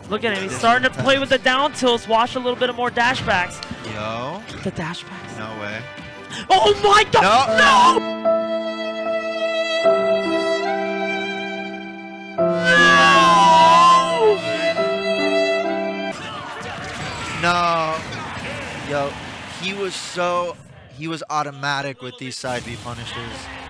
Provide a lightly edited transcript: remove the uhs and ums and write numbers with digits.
Look at him. He's starting to play with the down tilts. Watch a little bit of more dashbacks. Yo. The dashbacks. No way. Oh my god! No! No! Yo, he was automatic with these side B punishes.